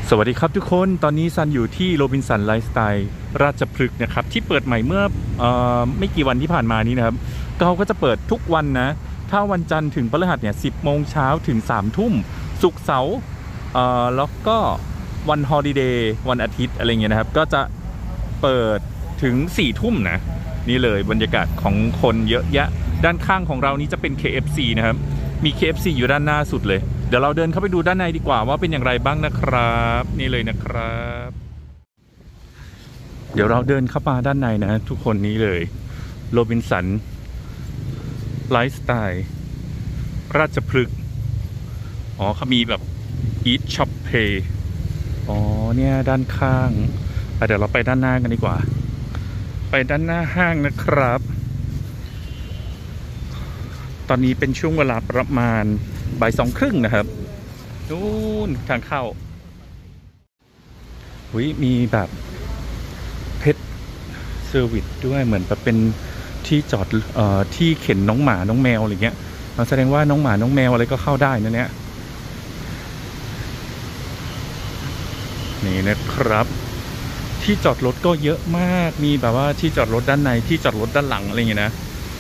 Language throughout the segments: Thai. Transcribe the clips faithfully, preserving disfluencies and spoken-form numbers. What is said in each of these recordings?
สวัสดีครับทุกคนตอนนี้ซันอยู่ที่โรบินสันไลฟ์สไตล์ราชพฤกษ์นะครับที่เปิดใหม่เมื่อเอ่อไม่กี่วันที่ผ่านมานี้นะครับเขาก็จะเปิดทุกวันนะถ้าวันจันทร์ถึงพฤหัสเนี่ยสิบโมงเช้าถึงสามทุ่มศุกร์เสาร์เอ่อแล้วก็วันฮอลิเดย์วันอาทิตย์อะไรเงี้ยนะครับก็จะเปิดถึงสี่ทุ่มนะนี่เลยบรรยากาศของคนเยอะแยะด้านข้างของเรานี้จะเป็น เค เอฟ ซี นะครับมี เค เอฟ ซี อยู่ด้านหน้าสุดเลยเดี๋ยวเราเดินเข้าไปดูด้านในดีกว่าว่าเป็นอย่างไรบ้างนะครับนี่เลยนะครับเดี๋ยวเราเดินเข้ามาด้านในนะทุกคนนี้เลยโรบินสันไลฟ์สไตล์ราชพฤกษ์อ๋อเขามีแบบ Eat Shop Pay อ๋อเนี่ยด้านข้างเดี๋ยวเราไปด้านหน้ากันดีกว่าไปด้านหน้าห้างนะครับตอนนี้เป็นช่วงเวลาประมาณบ่ายสองครึ่งนะครับนู่นทางเข้าวิมีแบบเพชรเซอร์วิสด้วยเหมือนแบบเป็นที่จอดเอ่อที่เข็นน้องหมาน้องแมวอะไรเงี้ยแสดงว่าน้องหมาน้องแมวอะไรก็เข้าได้นะเนี่ยนี่นะครับที่จอดรถก็เยอะมากมีแบบว่าที่จอดรถด้านในที่จอดรถด้านหลังอะไรเงี้ยนะ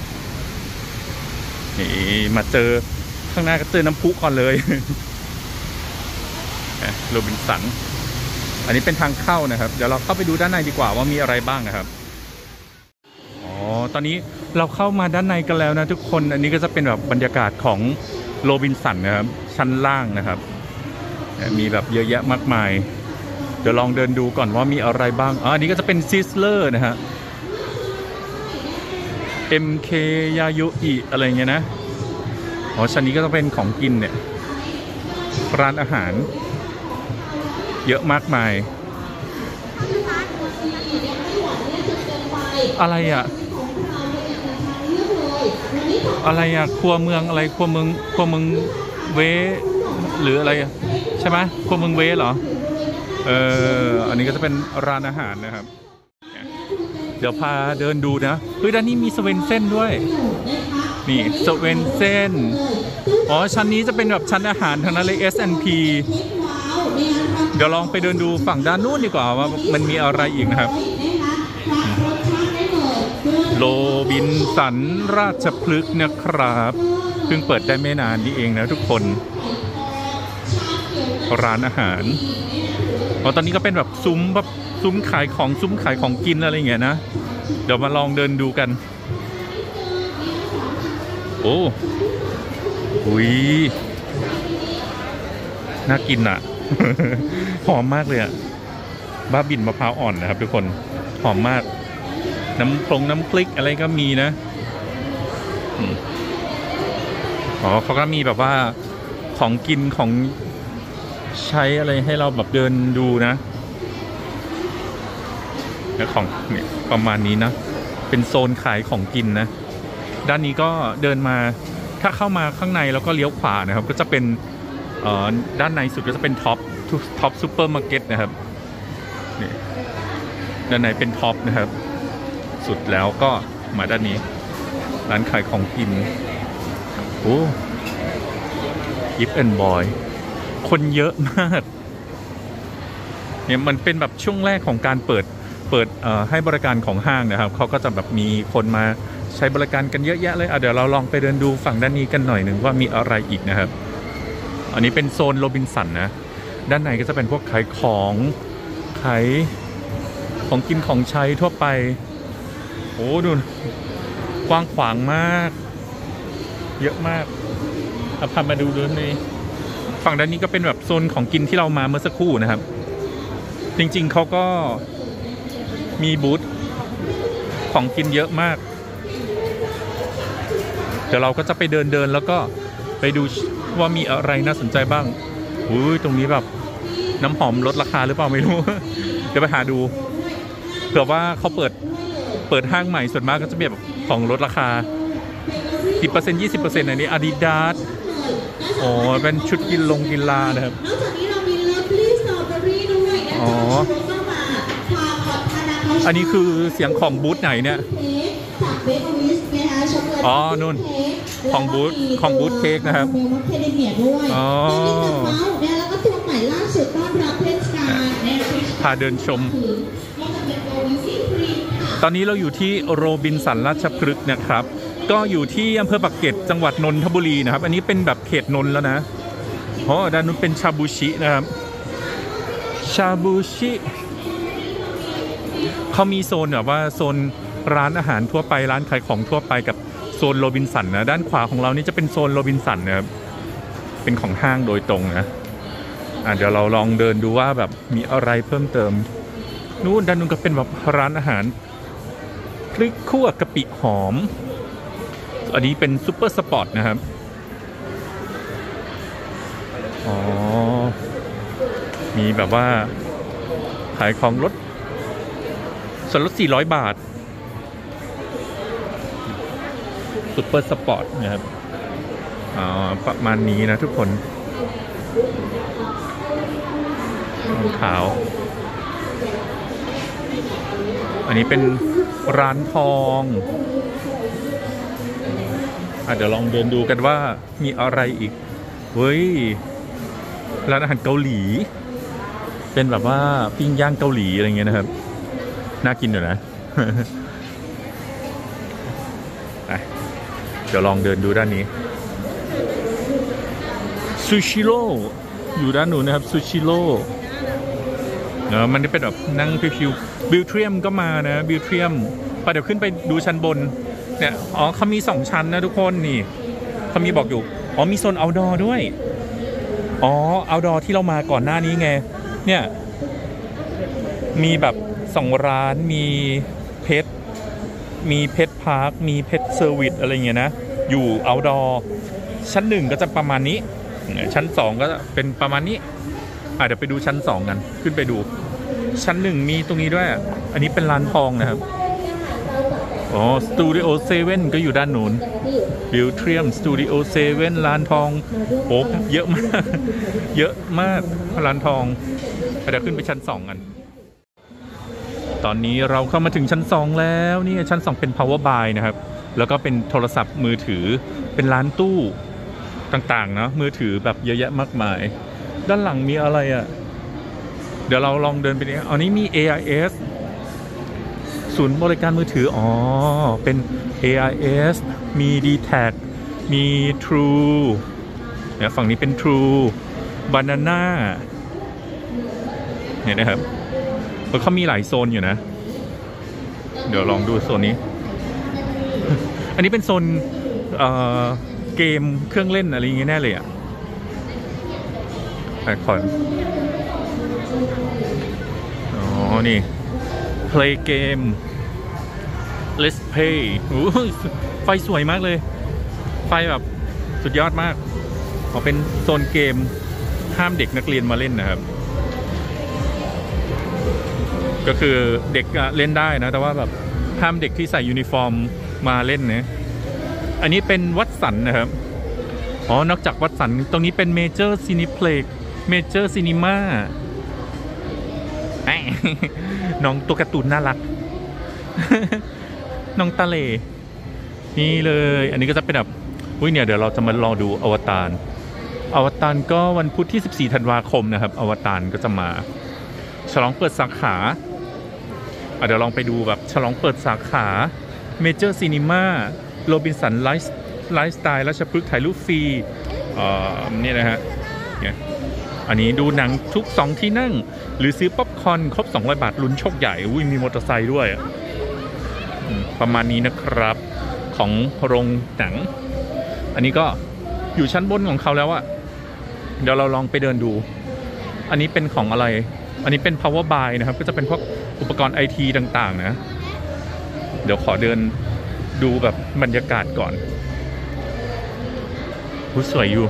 นี่มาเจอข้างหน้าก็เจอน้ำพุก่อนเลยโรบินสันอันนี้เป็นทางเข้านะครับเดี๋ยวเราเข้าไปดูด้านในดีกว่าว่ามีอะไรบ้างนะครับอ๋อตอนนี้เราเข้ามาด้านในกันแล้วนะทุกคนอันนี้ก็จะเป็นแบบบรรยากาศของโรบินสันนะครับชั้นล่างนะครับมีแบบเยอะแยะมากมายเดี๋ยวลองเดินดูก่อนว่ามีอะไรบ้างอ๋ออันนี้ก็จะเป็นซิสเลอร์นะฮะ เอ็ม เค ยาโยอิอะไรเงี้ยนะอ๋อชั้นนี้ก็จะเป็นของกินเนี่ยร้านอาหารเยอะมากมายอะไรอ่ะอะไรอ่ะครัวเมืองอะไรครัวเมืองครัวเมืองเวหรืออะไรใช่ไหมครัวเมืองเวเหรอเอออันนี้ก็จะเป็นร้านอาหารนะครับเดี๋ยวพาเดินดูนะเฮ้ยด้านนี้มีสเวนเซ่นด้วยนี่สเวนเซ่นอ๋อชั้นนี้จะเป็นแบบชั้นอาหารทางนั้นเลย เอส แอนด์ พี เดี๋ยวลองไปเดินดูฝั่งด้านนู้นดีกว่าว่ามันมีอะไรอีกนะครับโรบินสันราชพฤกษ์นะครับเพิ่งเปิดได้ไม่นานนี้เองนะทุกคนร้านอาหารอ๋อตอนนี้ก็เป็นแบบซุ้มแบบซุ้มขายของซุ้มขายของกินอะไรอย่างเงี้ยนะเดี๋ยวมาลองเดินดูกันโอ้อุ้ยน่ากินอ่ะ หอมมากเลยอ่ะบ้าบิ่นมะพร้าวอ่อนนะครับทุกคนหอมมากน้ำปรุงน้ำพริกอะไรก็มีนะอ๋อเขาก็มีแบบว่าของกินของใช้อะไรให้เราแบบเดินดูนะแล้วของเนี่ยประมาณนี้นะเป็นโซนขายของกินนะด้านนี้ก็เดินมาถ้าเข้ามาข้างในแล้วก็เลี้ยวขวานะครับก็จะเป็นด้านในสุดก็จะเป็นท็อปท็อปซูเปอร์มาร์เก็ตนะครับนี่ด้านในเป็นท็อปนะครับสุดแล้วก็มาด้านนี้ร้านขายของกินโอ้ยิปแอนด์บอยคนเยอะมากเนี่ยมันเป็นแบบช่วงแรกของการเปิดเปิดให้บริการของห้างนะครับเขาก็จะแบบมีคนมาใช้บริการกันเยอะแยะเลยอ่ะเดี๋ยวเราลองไปเดินดูฝั่งด้านนี้กันหน่อยหนึ่งว่ามีอะไรอีกนะครับอันนี้เป็นโซนโรบินสันนะด้านในก็จะเป็นพวกขายของขายของกินของใช้ทั่วไปโอ้ดูกว้างขวางมากเยอะมากเอาพามาดูดูนี่ฝั่งด้านนี้ก็เป็นแบบโซนของกินที่เรามาเมื่อสักครู่นะครับจริงๆเขาก็มีบูธของกินเยอะมากเดี๋ยวเราก็จะไปเดินเดินแล้วก็ไปดูว่ามีอะไรน่าสนใจบ้างอุ้ยตรงนี้แบบน้ำหอมลดราคาหรือเปล่าไม่รู้ เดี๋ยวไปหาดูเผื่อว่าเขาเปิดเปิดห้างใหม่ส่วนมากก็จะมีแบบของลดราคา สิบเปอร์เซ็นต์ ยี่สิบเปอร์เซ็นต์ อันนี้ Adidas อ๋อเป็นชุดกินลงกีฬานะครับนอกจากนี้เรามีเลิฟลี่สตรอเบอรี่ด้วยนะอ๋ออันนี้คือเสียงของบูธไหนเนี่ยอ๋อนู่นของบูธของบูธเค้กนะครับอ๋อแล้วก็ตัวใหม่ล่าสุดต้อนรับเทศกาลพาเดินชมตอนนี้เราอยู่ที่โรบินสันราชพฤกษ์นะครับก็อยู่ที่อำเภอปากเกร็ดจังหวัดนนทบุรีนะครับอันนี้เป็นแบบเขตนนท์แล้วนะเพราะด้านนู้นเป็นชาบูชินะครับชาบูชิเขามีโซนแบบว่าโซนร้านอาหารทั่วไปร้านขายของทั่วไปกับโซนโรบินสันนะด้านขวาของเรานี่จะเป็นโซนโรบินสันนะครับเป็นของห้างโดยตรงนะอ่ะเดี๋ยวเราลองเดินดูว่าแบบมีอะไรเพิ่มเติมนู่นด้านนู้นก็เป็นแบบร้านอาหารพริกคั่วกะปิหอมอันนี้เป็นซุปเปอร์สปอร์ตนะครับอ๋อมีแบบว่าขายของลดส่วนลดสี่ร้อยบาทซุปเปอร์สปอร์ตนะครับอ๋อประมาณนี้นะทุกคนขาวอันนี้เป็นร้านทองอ่ะเดี๋ยวลองเดินดูกันว่ามีอะไรอีกเฮ้ยร้านอาหารเกาหลีเป็นแบบว่าปิ้งย่างเกาหลีอะไรเงี้ยนะครับน่ากินอยู่นะ เดี๋ยวลองเดินดูด้านนี้ซูชิโร่อยู่ด้านนู้นนะครับซูชิโร่เนอะมันจะเป็นแบบนั่งพิวๆบิวเทียมก็มานะบิวเทียมไปเดี๋ยวขึ้นไปดูชั้นบนเนี่ยอ๋อเขามีสองชั้นนะทุกคนนี่เขามีบอกอยู่อ๋อมีโซนเอาท์ดอร์ด้วยอ๋อเอาท์ดอร์ที่เรามาก่อนหน้านี้ไงเนี่ยมีแบบสองร้านมีเพชรมีเพชรพาร์คมีเพชรเซอร์วิสอะไรเงี้ยนะอยู่เอาท์ดอร์ชั้นหนึ่งก็จะประมาณนี้ชั้นสองก็เป็นประมาณนี้อ่ะเดี๋ยวไปดูชั้นสองกันขึ้นไปดูชั้นหนึ่งมีตรงนี้ด้วยอันนี้เป็นร้านทองนะครับอ๋อสตูดิโอเซเว่นก็อยู่ด้านนู้นบิวเทียมสตูดิโอเซเว่นร้านทองโอ้เยอะมากเยอะมากร้านทองเดี๋ยวขึ้นไปชั้นสองกันตอนนี้เราเข้ามาถึงชั้นสองแล้วนี่ชั้นสองเป็น power buy นะครับแล้วก็เป็นโทรศัพท์มือถือเป็นร้านตู้ต่างๆนะมือถือแบบเยอะแยะมากมายด้านหลังมีอะไรอ่ะเดี๋ยวเราลองเดินไปนี่อันนี้มี เอ ไอ เอส ศูนย์บริการมือถืออ๋อเป็น เอ ไอ เอส มี ดี แท็ก มี True เนี่ยฝั่งนี้เป็น True Banana เนี่ยนะครับแล้วเขามีหลายโซนอยู่นะเดี๋ยวลองดูโซนนี้ อันนี้เป็นโซนเอ่อเกมเครื่องเล่นอะไรอย่างเงี้ยแน่เลยอ่ะไปขออ๋อนี่ play game let's play โอ้ยไฟสวยมากเลยไฟแบบสุดยอดมากเขาเป็นโซนเกมห้ามเด็กนักเรียนมาเล่นนะครับก็คือเด็กเล่นได้นะแต่ว่าแบบห้ามเด็กที่ใส่ยูนิฟอร์มมาเล่นนะอันนี้เป็นวัดสันนะครับอ๋อนอกจากวัดสันตรงนี้เป็นเมเจอร์ซีนิเพล็กเมเจอร์ซีนิม่าน้องตัวการ์ตูนน่ารัก น้องตาเลนี่เลยอันนี้ก็จะเป็นแบบอุ้ยเนี่ยเดี๋ยวเราจะมารอดูอวตารอวตารก็วันพุธที่สิบสี่ธันวาคมนะครับอวตารก็จะมาฉลองเปิดสาขาเดี๋ยวลองไปดูแบบฉลองเปิดสาขาเมเจอร์ซีนิม่าโรบินสันไลฟ์ไลฟ์สไตล์ราชพฤกษ์ถ่ายรูปฟรีอ่านี่นะฮะเนี่ยอันนี้ดูหนังทุกสองที่นั่งหรือซื้อป๊อปคอร์นครบสองร้อยบาทลุ้นโชคใหญ่อุ้ยมีมอเตอร์ไซค์ด้วยประมาณนี้นะครับของโรงหนังอันนี้ก็อยู่ชั้นบนของเขาแล้วอะเดี๋ยวเราลองไปเดินดูอันนี้เป็นของอะไรอันนี้เป็น power buy นะครับก็จะเป็นพวกอุปกรณ์ไอทีต่างๆนะเดี๋ยวขอเดินดูแบบบรรยากาศก่อนผู้สวยอยู่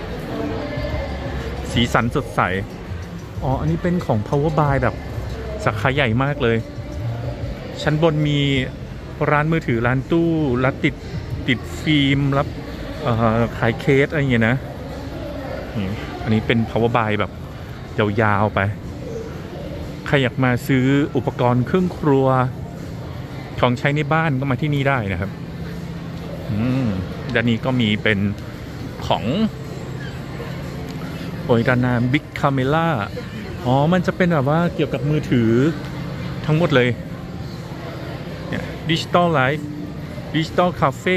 สีสันสดใสอ๋ออันนี้เป็นของ power buy แบบสาขาใหญ่มากเลยชั้นบนมีร้านมือถือร้านตู้รับติดติดฟิล์มรับขายเคสอะไรอย่างเงี้ยนะอันนี้เป็น power buy แบบยาวๆไปใครอยากมาซื้ออุปกรณ์เครื่องครัวของใช้ในบ้านก็มาที่นี่ได้นะครับอืมด้านนี้ก็มีเป็นของโอ้ยด้านหน้าบิ๊กคาเมล่าอ๋อมันจะเป็นแบบว่าเกี่ยวกับมือถือทั้งหมดเลยเนี่ยดิจิตอลไลฟ์ดิจิตอลคาเฟ่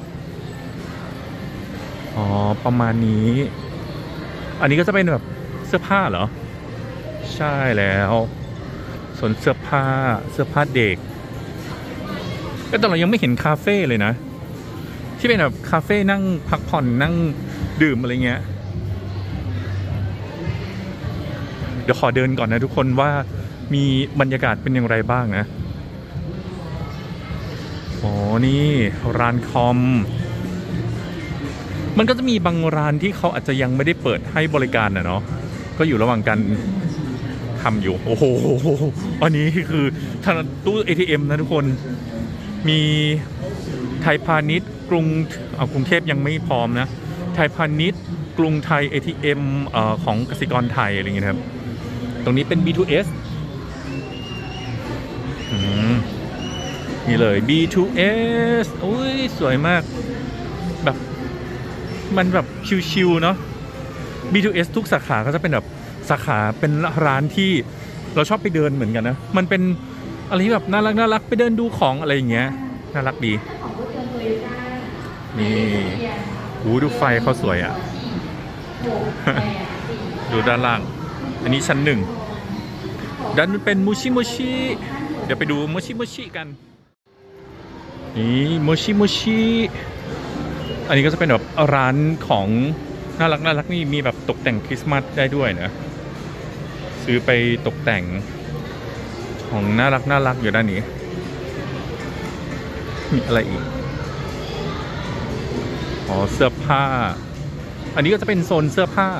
อ๋อประมาณนี้อันนี้ก็จะเป็นแบบเสื้อผ้าเหรอใช่แล้วส่วนเสื้อผ้าเสื้อผ้าเด็กแต่เรายังไม่เห็นคาเฟ่เลยนะที่เป็นแบบคาเฟ่นั่งพักผ่อนนั่งดื่มอะไรเงี้ยเดี๋ยวขอเดินก่อนนะทุกคนว่ามีบรรยากาศเป็นอย่างไรบ้างนะอ๋อนี่ร้านคอมมันก็จะมีบางร้านที่เขาอาจจะยังไม่ได้เปิดให้บริการนะเนาะก็อยู่ระหว่างการทำอยู่โอ้โหอันนี้คือตู้ เอ ที เอ็ม นะทุกคนมีไทยพาณิชย์กรุงเอากรุงเทพยังไม่พร้อมนะไทยพาณิชย์กรุงไทย เอ ที เอ็ม เอ่อของกสิกรไทยอะไรอย่างเงี้ยครับตรงนี้เป็น บี ทู เอส อืมนี่เลย บี ทู เอส อุ้ยสวยมากแบบมันแบบชิวๆเนาะ บี ทู เอส ทุกสาขาก็จะเป็นแบบสาขาเป็นร้านที่เราชอบไปเดินเหมือนกันนะมันเป็นอะไรที่แบบน่ารักน่ารักไปเดินดูของอะไรอย่างเงี้ยน่ารักดีนี่หูดูไฟเขาสวยอ่ะ ดูด้านล่างอันนี้ชั้นหนึ่งด้านนู้นเป็นมูชิมูชิเดี๋ยวไปดูมูชิมูชิกันนี่มูชิมูชิอันนี้ก็จะเป็นแบบร้านของน่ารักน่ารักนี่มีแบบตกแต่งคริสต์มาสได้ด้วยนะซื้อไปตกแต่งของน่ารักน่ารักอยู่ด้านนี้มีอะไรอีกอ๋อเสื้อผ้าอันนี้ก็จะเป็นโซนเสื้อผ้า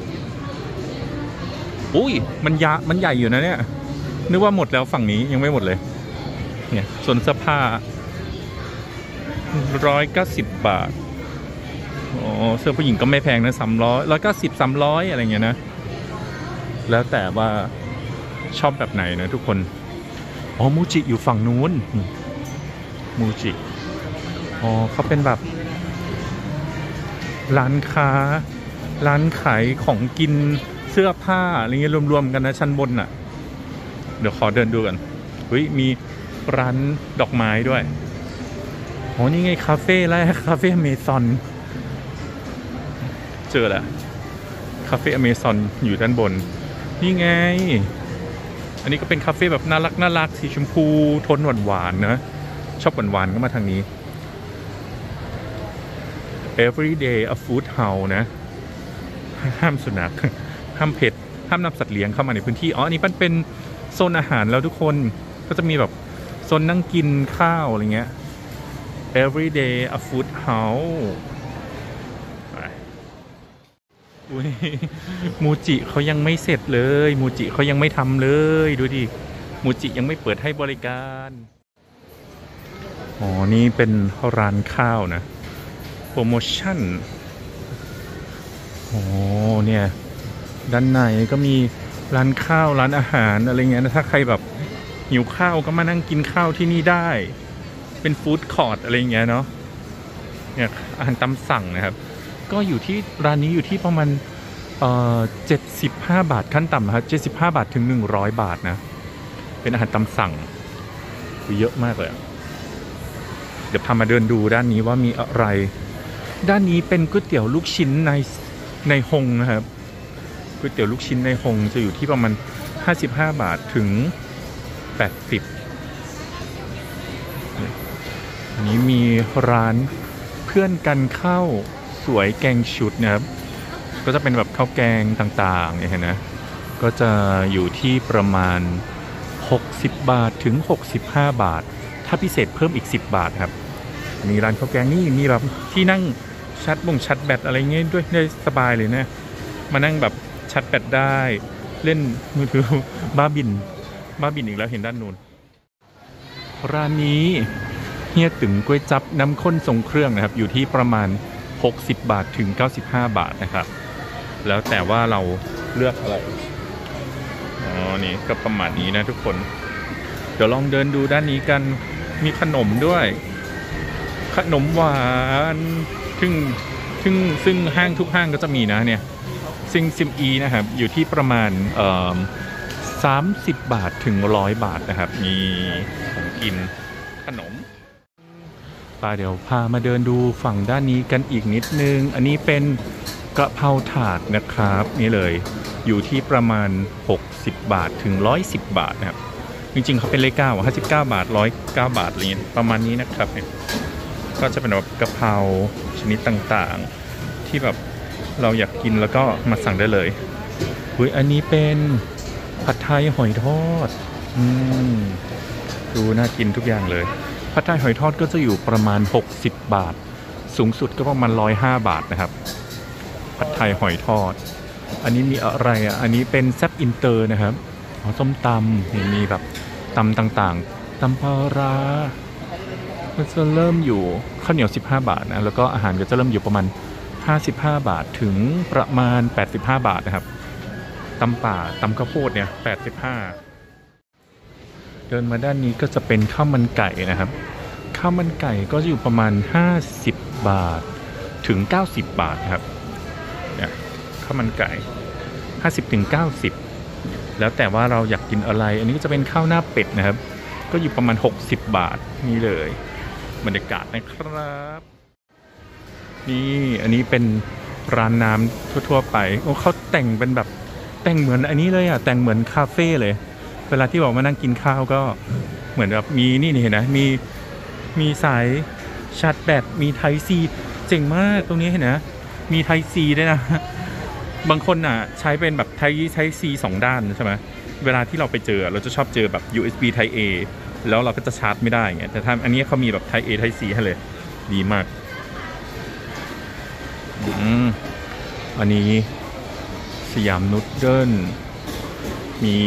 อุ้ยมันยะมันใหญ่อยู่นะเนี่ยนึกว่าหมดแล้วฝั่งนี้ยังไม่หมดเลยเนี่ยโซนเสื้อผ้าร้อยเก้าสิบบาทอ๋อเสื้อผู้หญิงก็ไม่แพงนะสามร้อยร้อยเก้าสิบสามร้อยอะไรเงี้ยนะแล้วแต่ว่าชอบแบบไหนนะทุกคนอ๋อมูจิอยู่ฝั่งนู้นมูจิอ๋อเขาเป็นแบบร้านค้าร้านขายของกินเสื้อผ้าอะไรเงี้ยรวมๆกันนะชั้นบนน่ะเดี๋ยวขอเดินดูกันเฮ้ยมีร้านดอกไม้ด้วยอ๋อนี่ไงคาเฟ่แรกคาเฟ่อเมซอนเจอแล้วคาเฟ่อเมซอนอยู่ด้านบนนี่ไงอันนี้ก็เป็นคาเฟ่แบบน่ารักน่ารักสีชมพูโทนหวานๆนะชอบหวานๆก็มาทางนี้ everyday a food house นะห้ามสุนัขห้ามเผ็ดห้ามนำสัตว์เลี้ยงเข้ามาในพื้นที่อ๋ออันนี้มันเป็นโซนอาหารแล้วทุกคนก็จะมีแบบโซนนั่งกินข้าวอะไรเงี้ย everyday a food house อุ้ยมูจิเขายังไม่เสร็จเลยมูจิเขายังไม่ทำเลยดูดิมูจิยังไม่เปิดให้บริการอ๋อนี่เป็นร้านข้าวนะโปรโมชั่นโอ้เนี่ยด้านในก็มีร้านข้าวร้านอาหารอะไรเงี้ยนะถ้าใครแบบหิวข้าวก็มานั่งกินข้าวที่นี่ได้เป็นฟู้ดคอร์ทอะไรเงี้ยเนาะเนี่ยอาหารตามสั่งนะครับก็อยู่ที่ร้านนี้อยู่ที่ประมาณเอ่อเจ็ดสิบห้าบาทขั้นต่ำนะครับเจ็ดสิบห้าบาทถึงหนึ่งร้อยบาทนะเป็นอาหารตามสั่งเยอะมากเลยเดี๋ยวพามาเดินดูด้านนี้ว่ามีอะไรด้านนี้เป็นก๋วยเตี๋ยวลูกชิ้นในในฮงนะครับก๋วยเตี๋ยวลูกชิ้นในฮงจะอยู่ที่ประมาณห้าสิบห้าบาทถึงแปดสิบอันนี้มีร้านเพื่อนกันข้าวสวยแกงชุดนะครับก็จะเป็นแบบข้าวแกงต่างๆเนี่ยนะก็จะอยู่ที่ประมาณหกสิบบาทถึงหกสิบห้าบาทถ้าพิเศษเพิ่มอีกสิบบาทครับมีร้านข้าวแกงนี่มีแบบที่นั่งชัดบ่งชัดแบตอะไรเงี้ยด้วยได้สบายเลยนะมานั่งแบบชัดแบตได้เล่นมือถือบ้าบินบ้าบินอีกแล้วเห็นด้านนู้นร้านนี้เฮียตึงก๋วยจั๊บน้ำข้นทรงเครื่องนะครับอยู่ที่ประมาณหกสิบบาทถึงเก้าสิบห้าบาทนะครับแล้วแต่ว่าเราเลือกอะไรอ๋อนี่ก็ประมาณนี้นะทุกคนเดี๋ยวลองเดินดูด้านนี้กันมีขนมด้วยขนมหวานซึ่งซึ่งซึ่งห้างทุกห้างก็จะมีนะเนี่ยซิงซิมอีนะครับอยู่ที่ประมาณเอ่อสามสิบบาทถึงร้อยบาทนะครับมีของกินขนมป้าเดี๋ยวพามาเดินดูฝั่งด้านนี้กันอีกนิดนึงอันนี้เป็นกระเพราถาดนะครับนี่เลยอยู่ที่ประมาณหกสิบบาทถึงหนึ่งร้อยสิบบาทนะครับจริงๆเขาเป็นเลขเก้าห้าสิบเก้าบาทหนึ่งร้อยเก้าบาทอะไรเงี้ยประมาณนี้นะครับเนี่ยก็จะเป็นแบบกระเพราชนิดต่างๆที่แบบเราอยากกินแล้วก็มาสั่งได้เลยอุ้ยอันนี้เป็นผัดไทยหอยทอดอืมดูน่ากินทุกอย่างเลยผัดไทยหอยทอดก็จะอยู่ประมาณหกสิบบาทสูงสุดก็ประมาณหนึ่งร้อยห้าบาทนะครับผัดไทยหอยทอดอันนี้มีอะไรอ่ะอันนี้เป็นแซ่บอินเตอร์นะครับอ๋อส้มตำมีแบบตำต่างๆตำปลาร้ามันจะเริ่มอยู่ข้าวเหนียวสิบห้าบาทนะแล้วก็อาหารก็จะเริ่มอยู่ประมาณห้าสิบห้าบาทถึงประมาณแปดสิบห้าบาทนะครับตำป่าตำข้าวโพดเนี่ยแปดสิบห้าเดินมาด้านนี้ก็จะเป็นข้าวมันไก่นะครับข้าวมันไก่ก็จะอยู่ประมาณห้าสิบบาทถึงเก้าสิบบาทครับเนี่ยข้าวมันไก่ห้าสิบถึงเก้าสิบแล้วแต่ว่าเราอยากกินอะไรอันนี้ก็จะเป็นข้าวหน้าเป็ดนะครับก็อยู่ประมาณหกสิบบาทนี่เลยบรรยากาศนะครับนี่อันนี้เป็นร้านน้ำทั่วๆไปโอ้เขาแต่งเป็นแบบแต่งเหมือนอันนี้เลยอ่ะแต่งเหมือนคาเฟ่เลยเวลาที่บอกมานั่งกินข้าวก็เหมือนแบบมีนี่นี่เห็นนะมีมีสายชาร์จแบตมีไทซีเจ๋งมากตรงนี้เห็นนะมีไทซีด้วยนะบางคนอ่ะใช้เป็นแบบไทไทซีสองด้านใช่ไหมเวลาที่เราไปเจอเราจะชอบเจอแบบ ยู เอส บี Type A แล้วเราก็จะชาร์จไม่ได้ไงแต่ถ้าอันนี้เขามีแบบ Type A Type C ให้เลยดีมากอืมอันนี้สยามนูดเดิลมี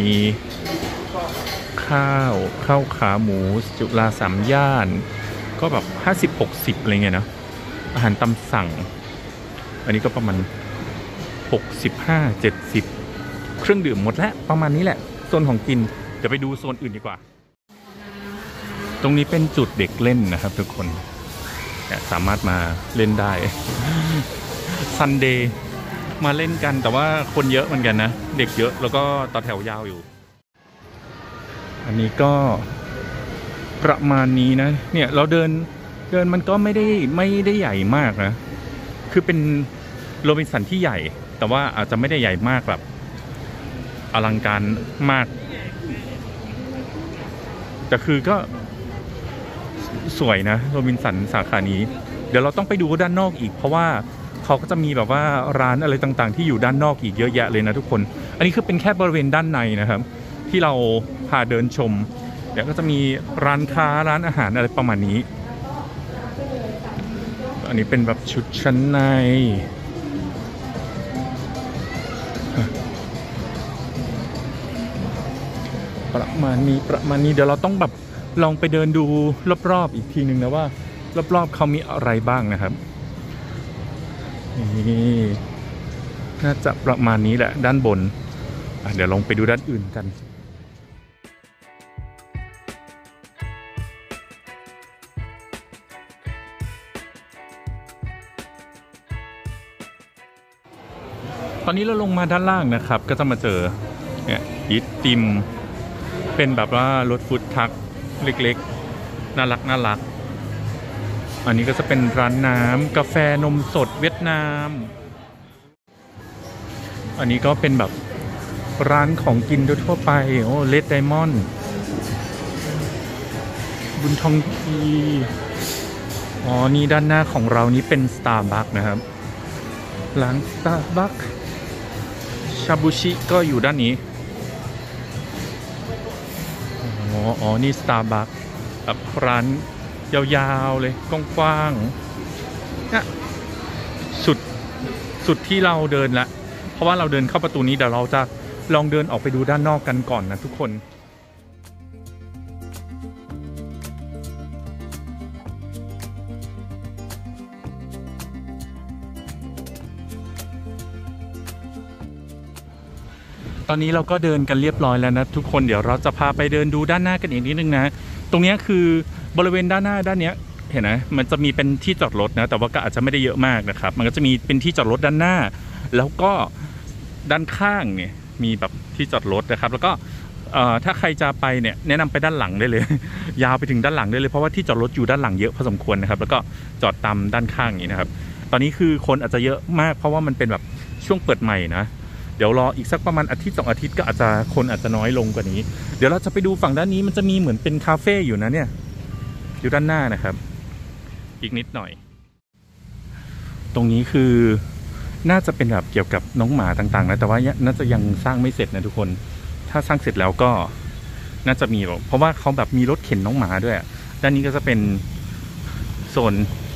ข้าวข้าวขาหมูจุฬาสามย่านก็แบบห้าสิบหกสิบอะไรเงี้ยนะอาหารตามสั่งอันนี้ก็ประมาณหกสิบห้าเจ็ดสิบเครื่องดื่มหมดแล้วประมาณนี้แหละโซนของกินเดี๋ยวไปดูโซนอื่นดีกว่าตรงนี้เป็นจุดเด็กเล่นนะครับทุกคนสามารถมาเล่นได้ซันเดย์มาเล่นกันแต่ว่าคนเยอะเหมือนกันนะเด็กเยอะแล้วก็ต่อแถวยาวอยู่อันนี้ก็ประมาณนี้นะเนี่ยเราเดินเดินมันก็ไม่ได้ไม่ได้ใหญ่มากนะคือเป็นโรบินสันที่ใหญ่แต่ว่าอาจจะไม่ได้ใหญ่มากแบบอลังการมากแต่คือก็สวยนะโรบินสันสาขานี้เดี๋ยวเราต้องไปดูด้านนอกอีกเพราะว่าเขาก็จะมีแบบว่าร้านอะไรต่างๆที่อยู่ด้านนอกอีกเยอะแยะเลยนะทุกคนอันนี้คือเป็นแค่บริเวณด้านในนะครับที่เราพาเดินชมเดี๋ยวก็จะมีร้านค้าร้านอาหารอะไรประมาณนี้อันนี้เป็นแบบชุดชั้นในประมาณนี้ประมาณนี้เดี๋ยวเราต้องแบบลองไปเดินดูรอบๆอีกทีนึงนะว่ารอบๆเขามีอะไรบ้างนะครับนี่น่าจะประมาณนี้แหละด้านบนเดี๋ยวลองไปดูด้านอื่นกันตอนนี้เราลงมาด้านล่างนะครับก็จะมาเจอเนี่ยยิตติมเป็นแบบว่ารถฟู้ดทรัคเล็กๆน่ารักน่ารักอันนี้ก็จะเป็นร้านน้ำกาแฟนมสดเวียดนามอันนี้ก็เป็นแบบร้านของกินทั่วไปโอ้เลดไดมอนด์บุญทองกีอ๋อนี่ด้านหน้าของเรานี้เป็น Starbucks นะครับร้าน Starbucks ชาบูชิก็อยู่ด้านนี้อ๋ออ๋อนี่ Starbucks แบบร้านยาวๆเลยกว้างๆนะสุดสุดที่เราเดินละเพราะว่าเราเดินเข้าประตูนี้เดี๋ยวเราจะลองเดินออกไปดูด้านนอกกันก่อนนะทุกคนตอนนี้เราก็เดินกันเรียบร้อยแล้วนะทุกคนเดี๋ยวเราจะพาไปเดินดูด้านหน้ากันอีกนิดนึงนะตรงนี้คือบริเวณด้านหน้าด้านนี้เห็นไหมมันจะมีเป็นที่จอดรถนะแต่ว่าก็อาจจะไม่ได้เยอะมากนะครับมันก็จะมีเป็นที่จอดรถด้านหน้าแล้วก็ด้านข้างเนี่ยมีแบบที่จอดรถนะครับแล้วก็ถ้าใครจะไปเนี่ยแนะนำไปด้านหลังได้เลย ยาวไปถึงด้านหลังได้เลยเพราะว่าที่จอดรถอยู่ด้านหลังเยอะพอสมควรนะครับแล้วก็จอดตามด้านข้างอย่างนี้นะครับตอนนี้คือคนอาจจะเยอะมากเพราะว่ามันเป็นแบบช่วงเปิดใหม่นะเดี๋ยวรออีกสักประมาณอาทิตย์สองอาทิตย์ก็อาจจะคนอาจจะน้อยลงกว่านี้เดี๋ยวเราจะไปดูฝั่งด้านนี้มันจะมีเหมือนเป็นคาเฟ่อยู่นะเนี่ยอยู่ด้านหน้านะครับอีกนิดหน่อยตรงนี้คือน่าจะเป็นแบบเกี่ยวกับน้องหมาต่างๆนะแต่ว่าน่าจะยังสร้างไม่เสร็จนะทุกคนถ้าสร้างเสร็จแล้วก็น่าจะมีแบบเพราะว่าเขาแบบมีรถเข็นน้องหมาด้วยด้านนี้ก็จะเป็นโซน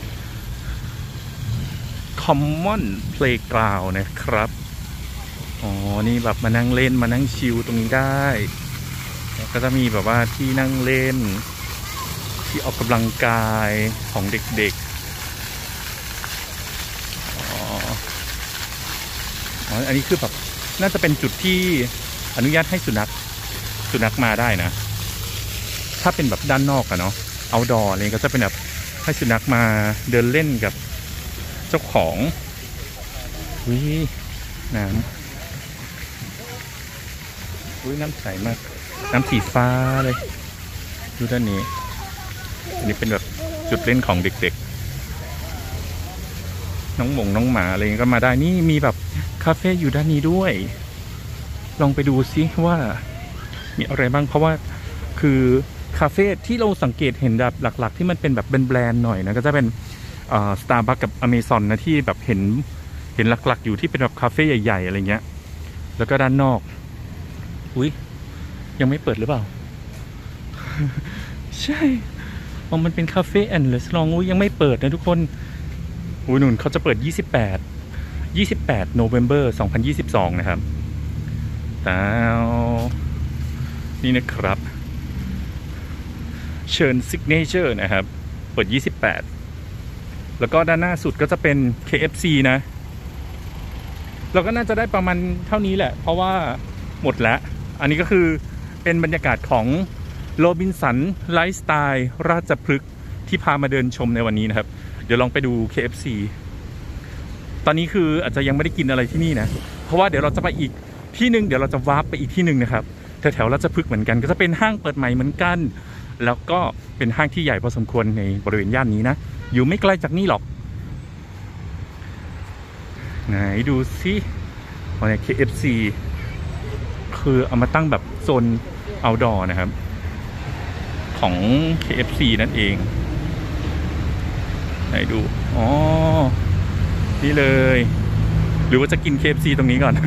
Common Playground นะครับอ๋อนี่แบบมานั่งเล่นมานั่งชิลตรงนี้ได้ก็จะมีแบบว่าที่นั่งเล่นที่ออกกำลังกายของเด็กๆอ๋ออันนี้คือแบบน่าจะเป็นจุดที่อนุญาตให้สุนัขสุนัขมาได้นะถ้าเป็นแบบด้านนอกอะเนาะเอาดอร์อะไรก็จะเป็นแบบให้สุนัขมาเดินเล่นกับเจ้าของวิน้ำอุ้ยน้ำใสมากน้ำสีฟ้าเลยดูด้านนี้อันนี้เป็นแบบจุดเล่นของเด็กๆน้องหมงน้องหมาอะไรก็มาได้นี่มีแบบคาเฟ่อยู่ด้านนี้ด้วยลองไปดูซิว่ามีอะไรบ้างเพราะว่าคือคาเฟ่ที่เราสังเกตเห็นแบบหลักๆที่มันเป็นแบบแบรนด์หน่อยนะก็จะเป็นอ่า Starbucks กับ Amazon นะที่แบบเห็นเห็นหลักๆอยู่ที่เป็นแบบคาเฟ่ใหญ่ๆอะไรเงี้ยแล้วก็ด้านนอกอุ้ยยังไม่เปิดหรือเปล่า ใช่มันเป็นคาเฟ่แอนด์รีสอร์ทอุ้ยยังไม่เปิดนะทุกคนอุ้ยหนุนเขาจะเปิดยี่สิบแปด ยี่สิบแปด November สองพันยี่สิบสองนะครับแล้วนี่นะครับเชิญ Signature นะครับเปิดยี่สิบแปดแล้วก็ด้านหน้าสุดก็จะเป็น เค เอฟ ซี นะเราก็น่าจะได้ประมาณเท่านี้แหละเพราะว่าหมดแล้วอันนี้ก็คือเป็นบรรยากาศของโรบินสันไลฟ์สไตล์ราชพฤกษ์ที่พามาเดินชมในวันนี้นะครับเดี๋ยวลองไปดู เค เอฟ ซี ตอนนี้คืออาจจะยังไม่ได้กินอะไรที่นี่นะเพราะว่าเดี๋ยวเราจะไปอีกที่หนึ่งเดี๋ยวเราจะวาร์ปไปอีกที่หนึ่งนะครับแถวๆราชพฤกษ์เหมือนกันก็จะเป็นห้างเปิดใหม่เหมือนกันแล้วก็เป็นห้างที่ใหญ่พอสมควรในบริเวณย่านนี้นะอยู่ไม่ไกลจากนี่หรอกไหนดูซิอ๋อเนี่ย เค เอฟ ซี คือเอามาตั้งแบบโซน outdoor นะครับของ เค เอฟ ซี นั่นเองไหนดูอ๋อนี่เลยหรือว่าจะกิน เค เอฟ ซี ตรงนี้ก่อน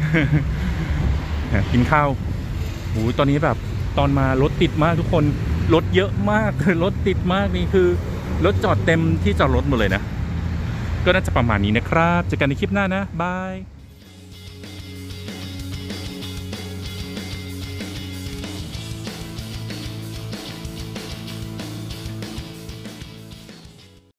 กินข้าวโอ้ตอนนี้แบบตอนมารถติดมากทุกคนรถเยอะมากรถติดมากนี่คือรถจอดเต็มที่จอดรถหมดเลยนะก็น่าจะประมาณนี้นะครับเจอกันในคลิปหน้านะบาย